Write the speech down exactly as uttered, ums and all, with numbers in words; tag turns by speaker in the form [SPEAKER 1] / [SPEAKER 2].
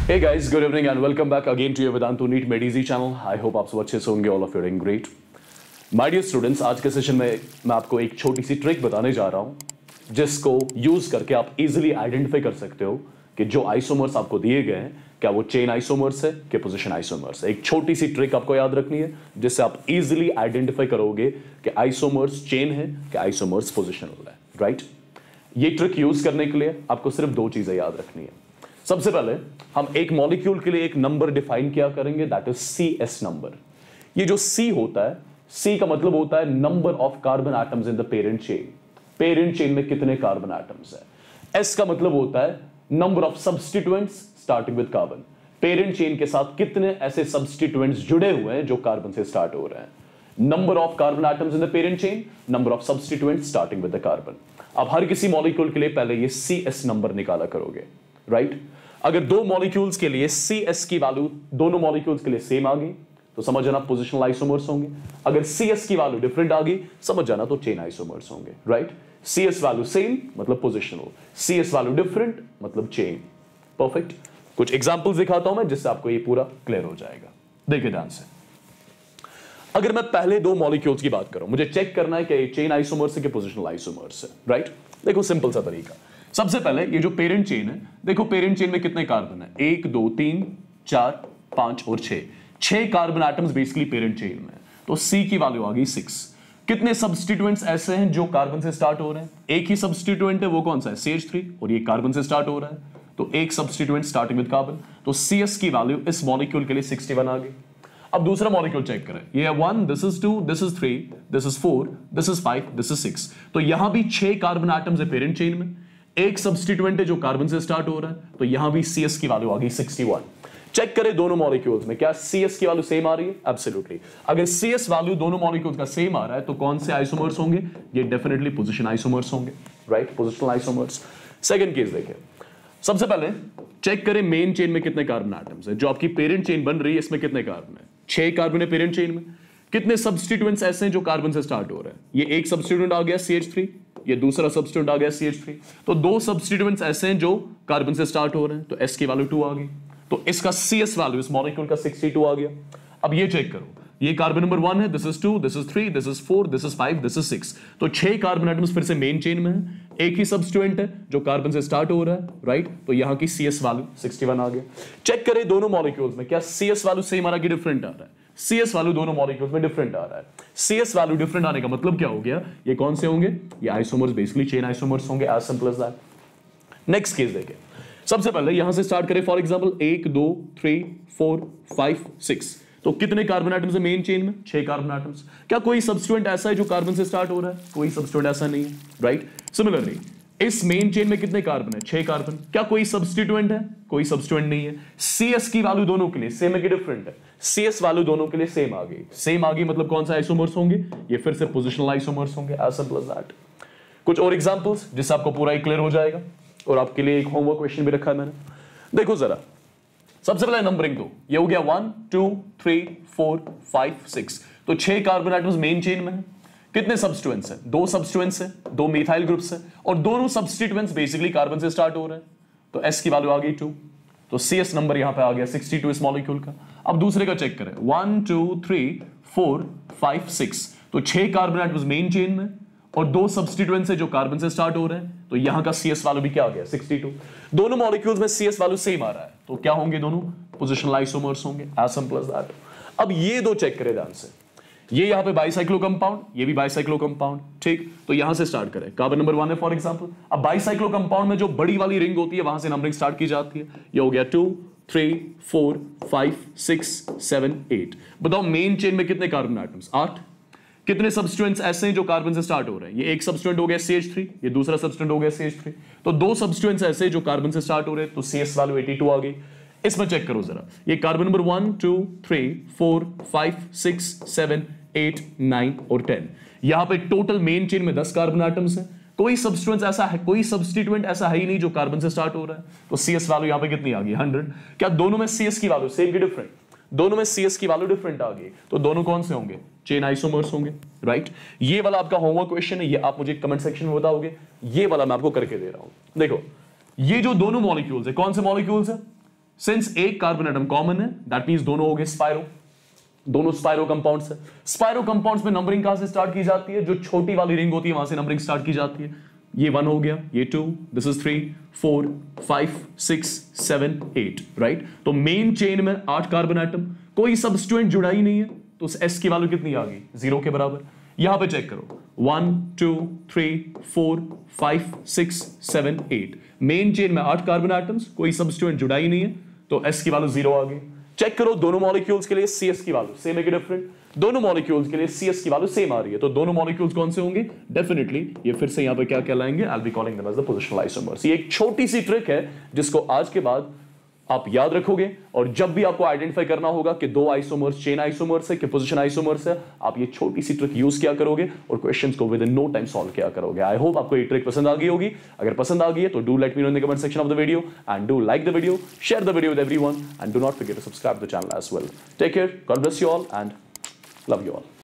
[SPEAKER 1] Hey guys, good evening and welcome back again to your Vedantu NEET Med Easy channel. I hope आप सब अच्छे से होंगे, all of you are doing great. My dear students, आज के session में मैं आपको एक छोटी सी ट्रिक बताने जा रहा हूं जिसको यूज करके आप इजीली आइडेंटिफाई कर सकते हो कि जो आइसोमर्स आपको दिए गए हैं क्या वो चेन आइसोमर्स है कि पोजीशन आइसोमर्स है। एक छोटी सी ट्रिक आपको याद रखनी है जिससे आप इजीली आइडेंटिफाई करोगे कि आइसोमर्स चेन है कि आइसोमर्स पोजिशनल है, राइट। ये ट्रिक यूज करने के लिए आपको सिर्फ दो चीजें याद रखनी है। सबसे पहले हम एक मॉलिक्यूल के लिए एक नंबर डिफाइन किया करेंगे, that is C S number. ये जो सी होता है, सी का मतलब होता है number of carbon atoms in the parent chain. Parent chain में कितने कार्बन एटम्स है। एस का मतलब होता है number of substituents starting with carbon. Parent chain के साथ कितने ऐसे सब्स्टिट्यूएंट्स जुड़े हुए हैं जो कार्बन से स्टार्ट हो रहे हैं। Number of carbon atoms in the parent chain, number of substituents starting with the carbon. आप हर किसी मॉलिक्यूल के लिए पहले ये सी एस नंबर निकाला करोगे, राइट right? अगर दो मॉलिक्यूल्स के लिए सी एस की वैल्यू दोनों मॉलिक्यूल्स के लिए सेम आ गई तो समझ जाना पोजिशनल आइसोमर्स होंगे। अगर सी एस की वैल्यू डिफरेंट आ गई समझ जाना तो चेन आइसोमर्स होंगे, right. C S value same मतलब positional, C S value different मतलब चेन। परफेक्ट। कुछ एग्जांपल्स दिखाता हूं मैं जिससे आपको ये पूरा क्लियर हो जाएगा। देखिए ध्यान से, अगर मैं पहले दो मॉलिक्यूल्स की बात करूं, मुझे चेक करना है कि ये चेन आइसोमर्स है कि पोजिशनल आइसोमर्स है, राइट। देखो सिंपल सा तरीका, सबसे पहले ये जो पेरेंट चेन है, देखो पेरेंट चेन में कितने कार्बन है, एक दो तीन चार पांच और छह। छह carbon atoms basically parent chain में, तो सी की वैल्यू आ गई सिक्स। कितने सब्स्टिट्यूएंट्स ऐसे हैं जो कार्बन से स्टार्ट हो रहे हैं, एक ही सब्स्टिट्यूएंट है, वो कौन सा है, सी एच थ्री, और ये कार्बन से स्टार्ट हो रहा है, तो एक सब्स्टिट्यूएंट स्टार्टिंग विद कार्बन, तो सी एस की वैल्यू इस मॉलिक्यूल के लिए सिक्सटी वन आ गई। अब दूसरा मॉलिक्यूल चेक करें, ये है one, this is two, this is three, this is four, this is five, this is six. तो यहां भी छह कार्बन एटम्स है पेरेंट चेन में, एक सब्स्टिट्यूएंट है जो कार्बन से स्टार्ट हो रहा है, तो यहां भी सी एस की वैल्यू आ गई सिक्सटी वन। चेक करें दोनों मॉलिक्यूल्स में क्या सी एस की वैल्यू सेम आ रही है, एब्सोल्युटली। अगर सी एस वैल्यू दोनों मॉलिक्यूल्स का सेम आ रहा है तो कौन से आइसोमर्स होंगे, ये डेफिनेटली पोजीशन आइसोमर्स होंगे, right, positional isomers. Second case देखिए, सबसे पहले चेक करें मेन चेन में कितने कार्बन एटम्स है। जो आपकी पेरेंट चेन बन रही है इसमें कितने कार्बन है, छह कार्बन है पेरेंट चेन में। कितने सब्स्टिट्यूएंट्स ऐसे हैं जो कार्बन से स्टार्ट हो रहे हैं, ये एक सब्स्टिट्यूएंट आ गया सी एच थ्री, ये दूसरा सब्स्टिट्यूएंट आ गया सी एच थ्री, तो दो सब्स्टिट्यूएंट्स ऐसे हैं जो कार्बन से स्टार्ट हो रहे हैं, तो एस की वैल्यू टू आ गई, तो इसका सी एस वैल्यू इस मॉलिक्यूल का सिक्सटी टू आ गया। अब ये चेक करो, ये कार्बन नंबर वन है, this is two, this is three, this is four, this is five, this is six, तो छह कार्बन एटम्स फिर से मेन चेन में है, एक ही सब्स्टिट्यूएंट है जो कार्बन से स्टार्ट हो रहा है, राइट, तो यहां की C S value sixty one आ गया। चेक करें दोनों मॉलिक्यूल्स में क्या सी एस वैल्यू सेम आ रहा है कि डिफरेंट आ रहा है। सी एस वैल्यू दोनों मॉलिक्यूल्स में डिफरेंट आ रहा है। सी एस वैल्यू डिफरेंट आने का मतलब क्या हो गया, ये कौन से होंगे, ये आइसोमर्स, बेसिकली चेन आइसोमर्स होंगे, as simple as that. Next case देखें, सबसे पहले यहां से स्टार्ट करें, फॉर एग्जांपल एक दो थ्री फोर फाइव सिक्स, तो कितने कार्बन एटम्स है मेन चेन में, छह कार्बन एटम्स। क्या कोई सब्स्टिट्यूएंट ऐसा है जो कार्बन से स्टार्ट हो रहा है, कोई सब्स्टिट्यूएंट ऐसा नहीं है, राइट। सिमिलरली इस मेन चेन में कितने कार्बन है, छह कार्बन। क्या कोई सब्स्टिट्यूएंट है, कोई सब्स्टिट्यूएंट नहीं है। सी एस की वैल्यू दोनों के लिए सेम है कि डिफरेंट है, सी एस वैल्यू दोनों के लिए सेम आ गई। सेम आ गई मतलब कौन सा आइसोमर्स होंगे, ये फिर से पोजिशनल आइसोमर्स होंगे, एज सिंपल एज दैट। कुछ और एग्जांपल्स जिससे आपको पूरा ही क्लियर हो जाएगा, और आपके लिए एक होमवर्क क्वेश्चन भी रखा है मैंने। देखो जरा, सबसे पहले नंबरिंग दो, ये हो गया one two three four five six, तो छह कार्बन एटम्स मेन चेन में है। कितने सब्स्टिट्यूएंट्स हैं, दो सब्स्टिट्यूएंट्स हैं, दो मिथाइल ग्रुप्स हैं, और दोनों सब्स्टिट्यूएंट्स बेसिकली कार्बन से स्टार्ट हो रहे हैं, तो एस की वैल्यू आ गई टू, तो सी एस नंबर यहां पे आ गया सिक्सटी टू इस मॉलिक्यूल का। अब दूसरे का चेक करें, one two three four five six, तो छह कार्बन एटम्स मेन चेन में और दो सब्स्टिट्यूएंट्स हैं जो कार्बन से स्टार्ट हो रहे हैं, तो यहां का सी एस वैल्यू भी क्या आ गया सिक्सटी टू। दोनों मॉलिक्यूल्स में सी एस वैल्यू सेम आ रहा है, तो क्या होंगे, दोनों पोजिशनल आइसोमर्स होंगे, एज सिंपल एज दैट। अब ये दो चेक करें ध्यान से, ये यहां पे बाइसाइक्लो कंपाउंड, ये भी बाइसाइक्लो कंपाउंड, ठीक। तो यहां से स्टार्ट करें, कार्बन नंबर वन है फॉर एग्जांपल। अब बाइसाइक्लो कंपाउंड में जो बड़ी वाली रिंग होती है वहां से नंबरिंग स्टार्ट की जाती है। ये हो गया two three four five six seven eight. बताओ मेन चेन में कितने कार्बन एटम्स, आठ। कितने सब्स्टिट्यूएंट्स ऐसे हैं जो कार्बन से स्टार्ट हो रहे हैं, ये एक सब्स्टिट्यूएंट हो गया सी एच थ्री, ये दूसरा सब्स्टिट्यूएंट हो गया सी एच थ्री, तो दो सब्स्टिट्यूएंट्स ऐसे जो कार्बन से स्टार्ट हो रहे हैं, तो C S value eighty two आ गई। इसमें चेक करो जरा, ये carbon number one two three four five six seven eight nine और टेन, यहां पे टोटल मेन चेन में दस कार्बन एटम्स है। कोई सब्स्टिट्यूएंट ऐसा है, कोई सब्स्टिट्यूएंट ऐसा है ही नहीं जो कार्बन से स्टार्ट हो रहा है, तो सीएस वैल्यू यहां पे कितनी आ गई, हंड्रेड। क्या दोनों में सीएस की वैल्यू सेम की डिफरेंट, दोनों में सीएस की वैल्यू डिफरेंट आ गई, तो दोनों कौन से होंगे, चेन आइसोमर्स होंगे, राइट। ये वाला आपका होमवर्क क्वेश्चन है, ये आप मुझे कमेंट सेक्शन में बताओगे, ये वाला मैं आपको करके दे रहा हूं। देखो ये जो दोनों मॉलिक्यूल्स है, कौन से मॉलिक्यूल्स है, सिंस एक कार्बन एटम कॉमन है, दैट मींस दोनों हो गए स्पाइरो, दोनों स्पाइरो कंपाउंड्स है। स्पाइरो कंपाउंड्स में नंबरिंग कहां से स्टार्ट की जाती है? जो छोटी वाली रिंग होती है वहां से नंबरिंग स्टार्ट की जाती है। ये वन हो गया, ये two, this is three, four, five, six, seven, eight, right. तो मेन चेन में आठ कार्बन एटम, कोई सब्स्टिट्यूएंट जुड़ा ही नहीं है, तो उस एस की वैल्यू कितनी आ गई? जीरो के बराबर। यहां पे चेक करो, one, two, three, four, five, six, seven, eight, main chain में आठ कार्बन एटम्स, कोई सब्स्टिट्यूएंट जुड़ा ही नहीं है, तो एस की वैल्यू जीरो आ गई। चेक करो दोनों मॉलिक्यूल्स के लिए सी एस की वैल्यू सेम है कि डिफरेंट? दोनों मॉलिक्यूल्स के लिए सी एस की वैल्यू सेम आ रही है, तो दोनों मॉलिक्यूल्स कौन से होंगे? डेफिनेटली ये फिर से यहां पे क्या कहलाएंगे? I will be calling them as the positional isomers. ये एक छोटी सी ट्रिक है जिसको आज के बाद आप याद रखोगे, और जब भी आपको आइडेंटिफाई करना होगा कि दो आइसोमर्स चेन आइसोमर्स है कि पोजीशन आइसोमर्स है, आप ये छोटी सी ट्रिक यूज किया करोगे और क्वेश्चंस को within no time solve किया करोगे। आई होप आपको ये ट्रिक पसंद आ गई होगी। अगर पसंद आ गई है तो do let me know in the comment section of the video and do like the video, share the video with everyone and do not forget to subscribe the channel as well. Take care, God bless you all and love you all.